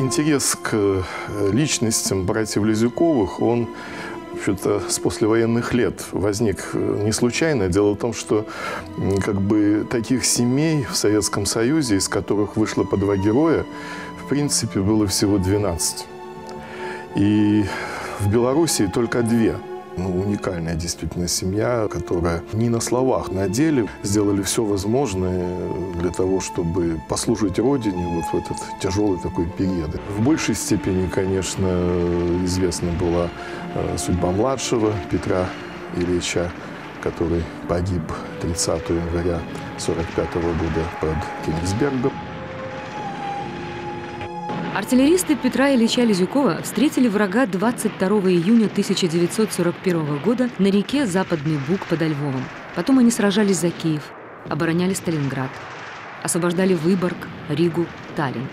интерес к личностям братьев Лизюковых, он вообще-то с послевоенных лет возник не случайно. Дело в том, что таких семей в Советском Союзе, из которых вышло по 2 героя, в принципе, было всего 12. И в Белоруссии только 2. Уникальная действительно семья, которая не на словах, на деле сделали все возможное для того, чтобы послужить Родине вот в этот тяжелый такой период. В большей степени, конечно, известна была судьба младшего Петра Ильича, который погиб 30 января 1945 года под Кенигсбергом. Артиллеристы Петра Ильича Лизюкова встретили врага 22 июня 1941 года на реке Западный Буг под Львовом. Потом они сражались за Киев, обороняли Сталинград, освобождали Выборг, Ригу, Таллин.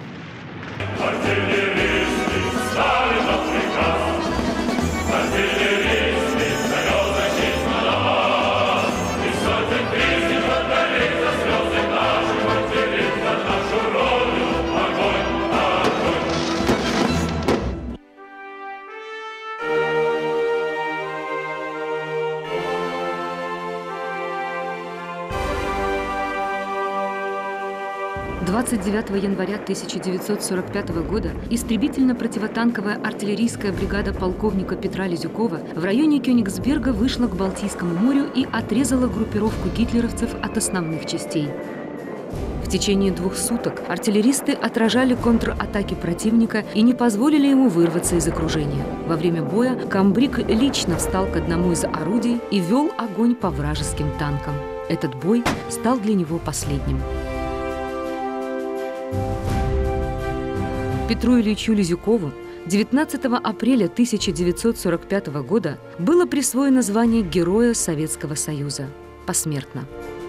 Двадцать 29 января 1945 года истребительно-противотанковая артиллерийская бригада полковника Петра Лизюкова в районе Кёнигсберга вышла к Балтийскому морю и отрезала группировку гитлеровцев от основных частей. В течение 2 суток артиллеристы отражали контратаки противника и не позволили ему вырваться из окружения. Во время боя комбриг лично встал к одному из орудий и вел огонь по вражеским танкам. Этот бой стал для него последним. Петру Ильичу Лизюкову 19 апреля 1945 года было присвоено звание Героя Советского Союза посмертно.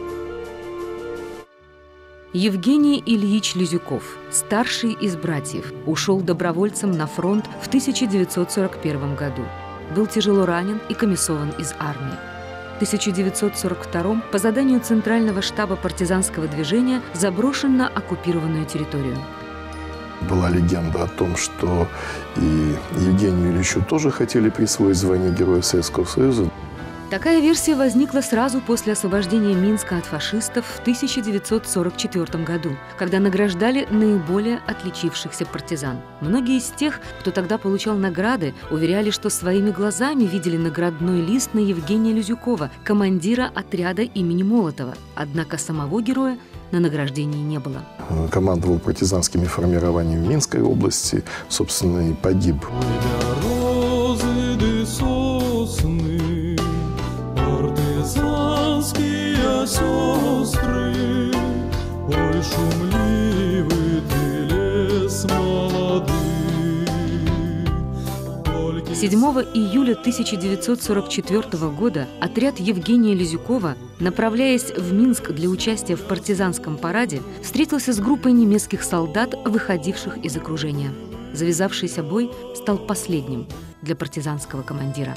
Евгений Ильич Лизюков, старший из братьев, ушел добровольцем на фронт в 1941 году. Был тяжело ранен и комиссован из армии. В 1942 по заданию Центрального штаба партизанского движения заброшен на оккупированную территорию. Была легенда о том, что и Евгению Ильичу тоже хотели присвоить звание Героя Советского Союза. Такая версия возникла сразу после освобождения Минска от фашистов в 1944 году, когда награждали наиболее отличившихся партизан. Многие из тех, кто тогда получал награды, уверяли, что своими глазами видели наградной лист на Евгения Лизюкова, командира отряда имени Молотова. Однако самого героя на награждении не было. Командовал партизанскими формированиями в Минской области, собственно, и погиб. Партизанские сестры, ой, шумливый ты лес молодый. 7 июля 1944 года отряд Евгения Лизюкова, направляясь в Минск для участия в партизанском параде, встретился с группой немецких солдат, выходивших из окружения. Завязавшийся бой стал последним для партизанского командира.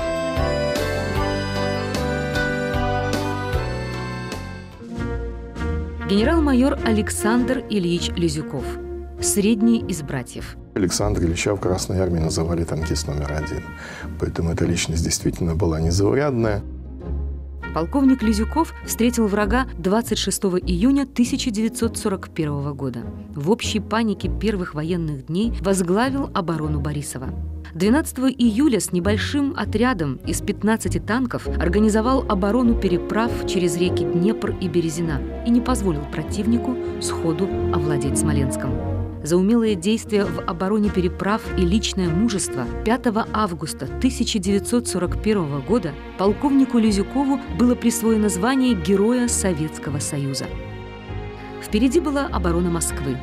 Генерал-майор Александр Ильич Лизюков, средний из братьев. Александра Ильича в Красной армии называли танкист номер 1. Поэтому эта личность действительно была незаурядная. Полковник Лизюков встретил врага 26 июня 1941 года. В общей панике первых военных дней возглавил оборону Борисова. 12 июля с небольшим отрядом из 15 танков организовал оборону переправ через реки Днепр и Березина и не позволил противнику сходу овладеть Смоленском. За умелые действия в обороне переправ и личное мужество 5 августа 1941 года полковнику Лизюкову было присвоено звание Героя Советского Союза. Впереди была оборона Москвы.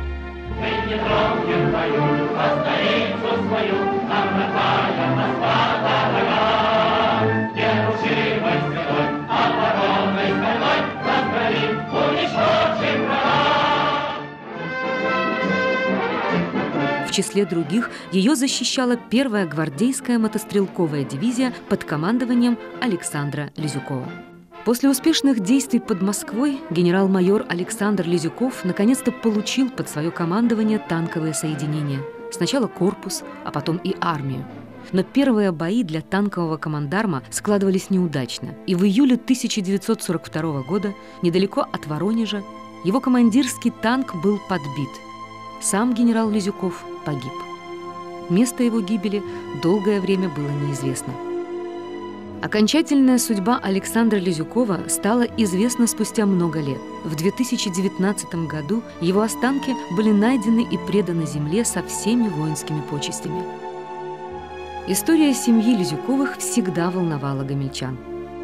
В числе других ее защищала первая гвардейская мотострелковая дивизия под командованием Александра Лизюкова. После успешных действий под Москвой генерал-майор Александр Лизюков наконец-то получил под свое командование танковые соединения. Сначала корпус, а потом и армию. Но первые бои для танкового командарма складывались неудачно, и в июле 1942 года, недалеко от Воронежа, его командирский танк был подбит. Сам генерал Лизюков погиб. Место его гибели долгое время было неизвестно. Окончательная судьба Александра Лизюкова стала известна спустя много лет. В 2019 году его останки были найдены и преданы земле со всеми воинскими почестями. История семьи Лизюковых всегда волновала гомельчан.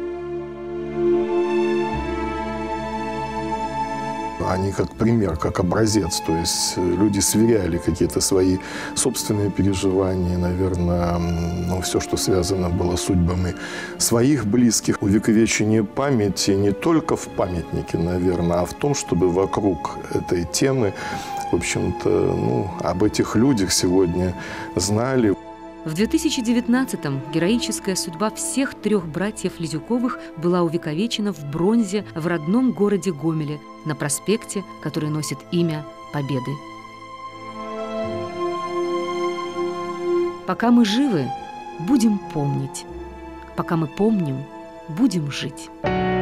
Они как пример, как образец, то есть люди сверяли какие-то свои собственные переживания, наверное, все, что связано было с судьбами своих близких. Увековечение памяти не только в памятнике, наверное, а в том, чтобы вокруг этой темы, в общем-то, об этих людях сегодня знали. В 2019-м героическая судьба всех 3 братьев Лизюковых была увековечена в бронзе в родном городе Гомеле на проспекте, который носит имя Победы. Пока мы живы, будем помнить. Пока мы помним, будем жить.